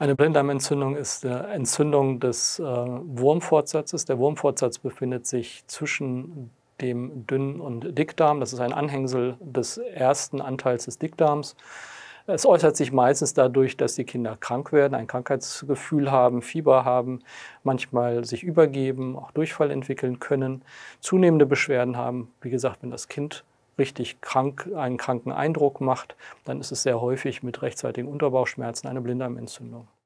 Eine Blinddarmentzündung ist eine Entzündung des Wurmfortsatzes. Der Wurmfortsatz befindet sich zwischen dem Dünn- und Dickdarm. Das ist ein Anhängsel des ersten Anteils des Dickdarms. Es äußert sich meistens dadurch, dass die Kinder krank werden, ein Krankheitsgefühl haben, Fieber haben, manchmal sich übergeben, auch Durchfall entwickeln können, zunehmende Beschwerden haben. Wie gesagt, wenn das Kind richtig krank, einen kranken Eindruck macht, dann ist es sehr häufig mit rechtzeitigen Unterbauchschmerzen eine Blinddarmentzündung.